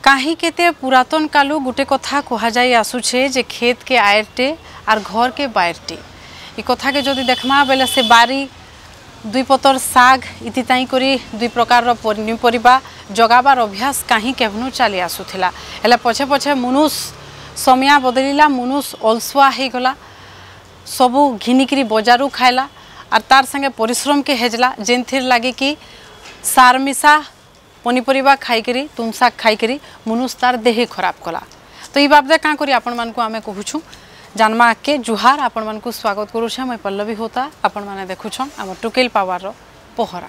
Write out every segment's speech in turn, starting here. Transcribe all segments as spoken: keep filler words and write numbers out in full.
कहीं केते पुरातन कालू गोटे कथा कह जाई आसुछे जे खेत के आयरटे आर घर के बायरटे ई कथा के जदि देखमा बेले से बारी दुई पतर साग इति ताई करी दुई प्रकार रो पनीपरिबा जगाबार अभ्यास कहीं केवनु चली आसुथिला हेले पछे पछे मनुष समय बदलिला मनुष अलसुआ हो गला सबू घिनिकी बजारू खाइला और तार संगे परिश्रम के हेजला जेनथिर लगे कि सार मिसा पनीपरिबा खाईकरी तुम शाग खाईकरी मनुष्य तार देह खराब कला। तो ये बाबदे क्या करी आपण मानकु आमे कहूछु जानमा के जुहार आपण मानकु स्वागत करूछे मैं पल्लवी होता आपण माने देखुछन हम टुकेल पावर रो पोहरा।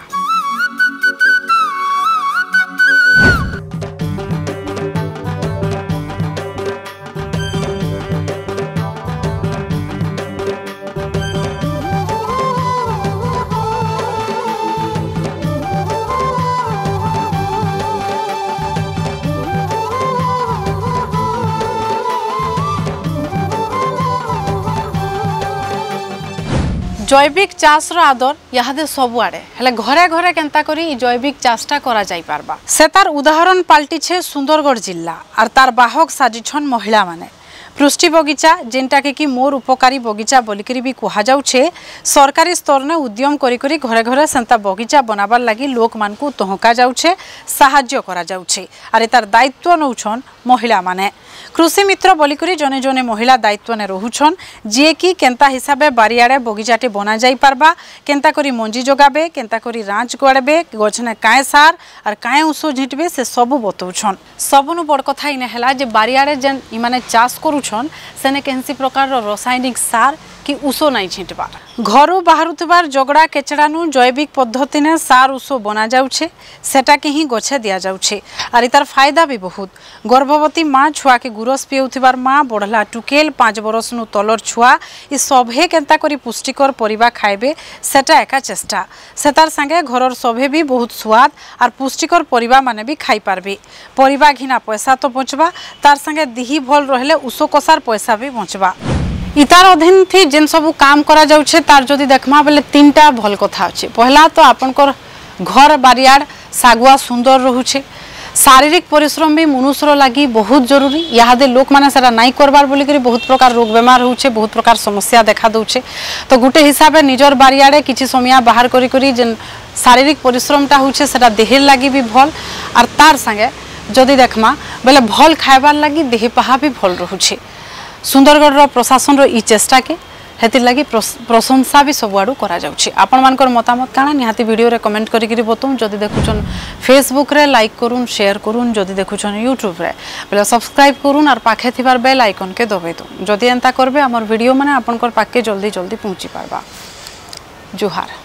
जैविक चाष रो आदर यादे सबुआड़े हेले घरे घरे केंता करी जैविक चाषटा करा जाई पारबा से तार उदाहरण पाल्टिछे सुंदरगढ़ जिला और तार बाहक साजिछन महिला माने पृष्टि बगीचा जेनटा के कि मोर उपकारी बगीचा बोलिकरी भी कहा जाउछे सरकारी स्तर ने उद्यम करी करी घरे घरे सेंता बगीचा बनाबार लगी लोक मानकु तहका जाउछे साहाय्य करा जाउछे और तार दायित्व नउछन महिला माने कृषि मित्र बोलिकरी जने जने महिला दायित्व ने रहुछन जे कि केंता हिसाबे बारियाड़े बगीचाटे बना जाई पारबा केंता करी मंजी जोगाबे केंता करी रांच गड़बे गछने काए सार और काए उस झिटबे से सबू बतौछन सबनु बड़ कथा इने हला जे बारियाड़े जेन इमाने चाष करूछन सेने केनसी प्रकार रो रासायनिक सार कि उषो नहीं छिटबार घरू बाहरुतबार जगड़ा केचड़ानु जैविक पद्धति ने सार उषो बना जाउछे सेटा के ही गछे दिया जाउछे और इतार फायदा भी बहुत गर्भवती माँ छुआ के गुरस पिउथिबार माँ बढ़ला टुकेल पाँच बरस नु तलर छुआ ई सभे केंता करी पुष्टिकर परिबा खाइबे सेटा एका चेष्टा सेतार संगे घरर सभे भी बहुत स्वाद और पुष्टिकर परिबा माने भी खाई पारबे परिबा घिना पैसा तो बचबा तार संगे दिही भल रहले उषो कसार पैसा भी बचबा इतार अधीन थी जेन सब काम करा जाउछे तार जदि देखमा बेले तीनटा भल कथा अछि पहला तो आपनकर घर बारियाड़ सागुआ सुंदर रहुछे शारीरिक परिश्रम भी मनुष्यर लगी बहुत जरूरी यादे लोक माने सारा नाई करबार बोली करी बहुत प्रकार रोग बेमार होउछे बहुत प्रकार समस्या देखा दउछे तो गुटे हिसाबे निजर बारियाड़े किछि समय बाहर करी करी जेन शारीरिक परिश्रमटा होउछे सेटा देहेर लगी भी भल और तार संगे जदि देखमा बेले भल खाइबार लगी देह पाहा भी भल रहुछे सुंदरगढ़ प्रशासन रो ई चेष्टा के हेतिर लगी प्रशंसा भी सबुआड़ू करा जाउछि आपण मानकर मतामत काना निहाती वीडियो रे कमेंट करी करी बतौं जदि देखुछन फेसबुक रे लाइक करूँ शेयर करूँ जदि देखुछन यूट्यूब रे बेले सब्सक्राइब करूँ और पाखे थिबार बेल आइकन के दबाई दो जदि एंता करबे हमर वीडियो माने आपनकर पाखे जल्दी जल्दी पहुँची पारबा जुहार।